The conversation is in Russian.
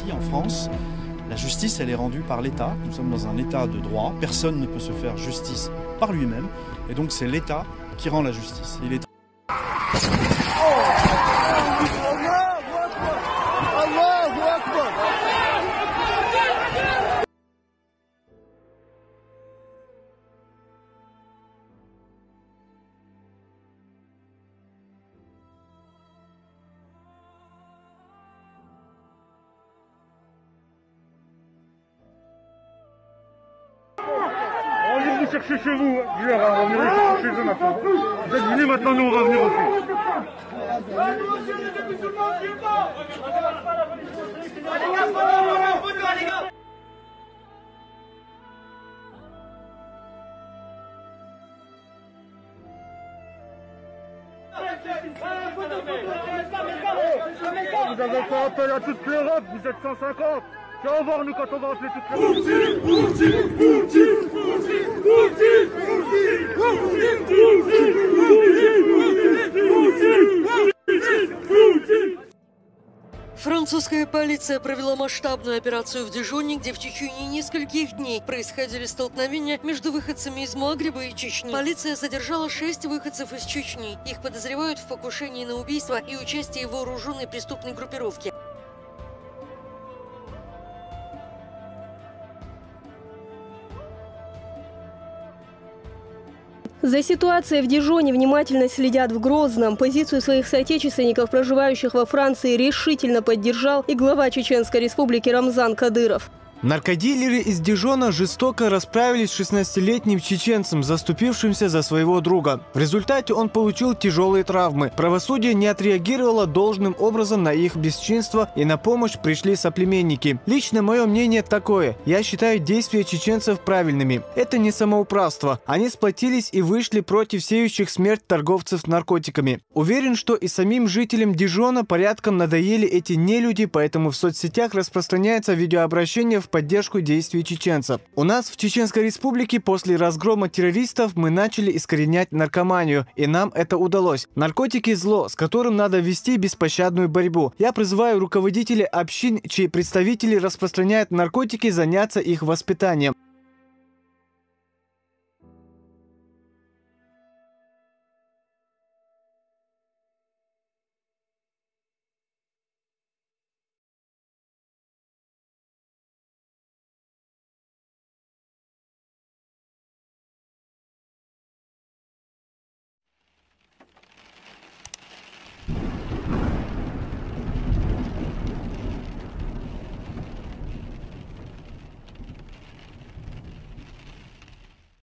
en France, la justice, elle est rendue par l'État. Nous sommes dans un État de droit. Personne ne peut se faire justice par lui-même. Et donc, c'est l'État qui rend la justice. Il est... On va venir vous chercher chez vous, on va venir vous chercher chez eux maintenant. Vous êtes venus, maintenant nous on va venir aussi. Vous avez fait appel à toute l'Europe, vous êtes 150. Tu vas voir nous quand on va appeler toute Французская полиция провела масштабную операцию в Дижоне, где в течение нескольких дней происходили столкновения между выходцами из Магриба и Чечни. Полиция задержала 6 выходцев из Чечни. Их подозревают в покушении на убийство и участии в вооруженной преступной группировке. За ситуацией в Дижоне внимательно следят в Грозном. Позицию своих соотечественников, проживающих во Франции, решительно поддержал и глава Чеченской республики Рамзан Кадыров. Наркодилеры из Дижона жестоко расправились с 16-летним чеченцем, заступившимся за своего друга. В результате он получил тяжелые травмы. Правосудие не отреагировало должным образом на их бесчинство, и на помощь пришли соплеменники. Лично мое мнение такое. Я считаю действия чеченцев правильными. Это не самоуправство. Они сплотились и вышли против сеющих смерть торговцев наркотиками. Уверен, что и самим жителям Дижона порядком надоели эти нелюди, поэтому в соцсетях распространяется видеообращение в поддержку действий чеченцев. У нас в Чеченской республике после разгрома террористов мы начали искоренять наркоманию, и нам это удалось. Наркотики – зло, с которым надо вести беспощадную борьбу. Я призываю руководителей общин, чьи представители распространяют наркотики, заняться их воспитанием.